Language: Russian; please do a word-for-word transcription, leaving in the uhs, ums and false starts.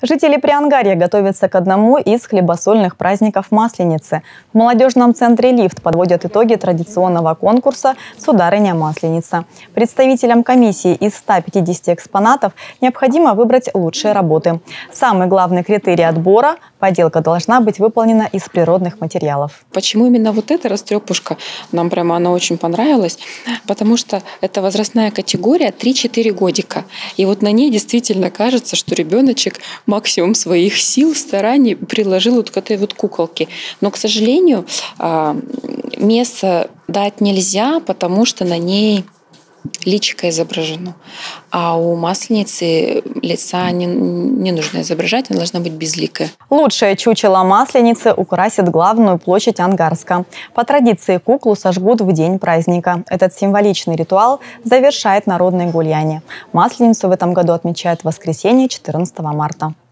Жители Приангарья готовятся к одному из хлебосольных праздников Масленицы. В молодежном центре «Лифт» подводят итоги традиционного конкурса «Сударыня Масленица». Представителям комиссии из ста пятидесяти экспонатов необходимо выбрать лучшие работы. Самый главный критерий отбора – поделка должна быть выполнена из природных материалов. Почему именно вот эта растрепушка? Нам прямо она очень понравилась, потому что это возрастная категория три-четыре годика. И вот на ней действительно кажется, что ребеночек максимум своих сил, стараний приложил вот к этой вот куколке. Но, к сожалению, место дать нельзя, потому что на ней личико изображено. А у масленицы лица не, не нужно изображать, она должна быть безликая. Лучшее чучело масленицы украсит главную площадь Ангарска. По традиции куклу сожгут в день праздника. Этот символичный ритуал завершает народное гуляние. Масленицу в этом году отмечают в воскресенье четырнадцатого марта.